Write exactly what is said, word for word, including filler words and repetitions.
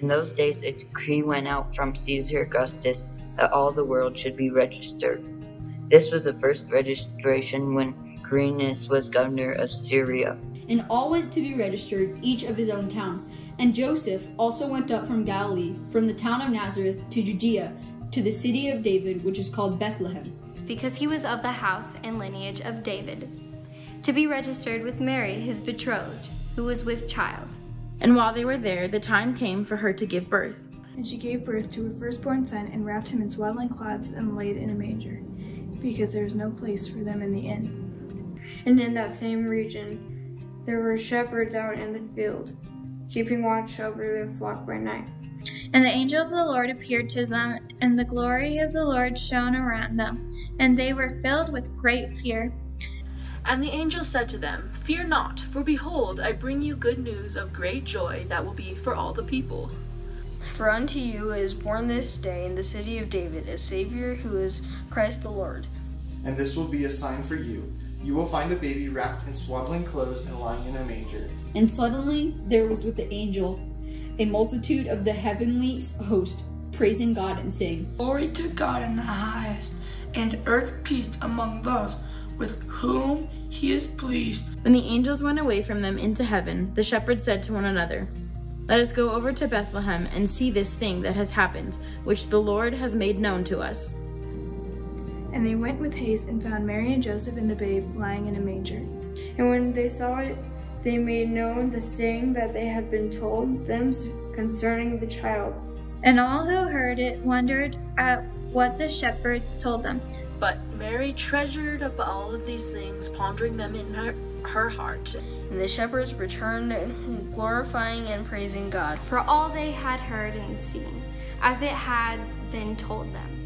In those days, a decree went out from Caesar Augustus that all the world should be registered. This was the first registration when Quirinius was governor of Syria. And all went to be registered, each of his own town. And Joseph also went up from Galilee, from the town of Nazareth to Judea, to the city of David, which is called Bethlehem, because he was of the house and lineage of David, to be registered with Mary, his betrothed, who was with child. And while they were there, the time came for her to give birth. And she gave birth to her firstborn son, and wrapped him in swaddling cloths, and laid in a manger, because there was no place for them in the inn. And in that same region there were shepherds out in the field, keeping watch over their flock by night. And the angel of the Lord appeared to them, and the glory of the Lord shone around them, and they were filled with great fear. And the angel said to them, Fear not, for behold, I bring you good news of great joy that will be for all the people. For unto you is born this day in the city of David a Savior, who is Christ the Lord. And this will be a sign for you. You will find a baby wrapped in swaddling clothes and lying in a manger. And suddenly there was with the angel a multitude of the heavenly host, praising God and saying, Glory to God in the highest, and earth peace among those with whom he is pleased. When the angels went away from them into heaven, the shepherds said to one another, Let us go over to Bethlehem and see this thing that has happened, which the Lord has made known to us. And they went with haste and found Mary and Joseph and the babe lying in a manger. And when they saw it, they made known the saying that they had been told them concerning the child. And all who heard it wondered at what the shepherds told them. But Mary treasured up all of these things, pondering them in her, her heart. And the shepherds returned, glorifying and praising God for all they had heard and seen, as it had been told them.